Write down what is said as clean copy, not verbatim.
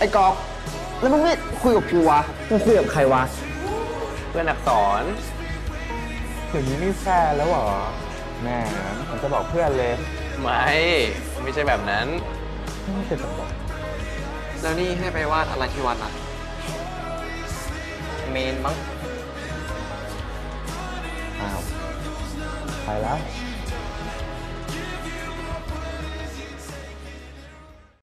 อ้กอบแล้วมึงไม่คุยกับกูวะมึงคุยกับใครวะเพื่อนอักษรอย่างนี้มีแฟนแล้วเหรอแม่ผมจะบอกเพื่อนเลยไม่ใช่แบบนั้นไม่เป็นแบบแล้วนี่ให้ไปวาดอะไรที่วัดอ่ะเมนมั้งอ้าวไปแล้ว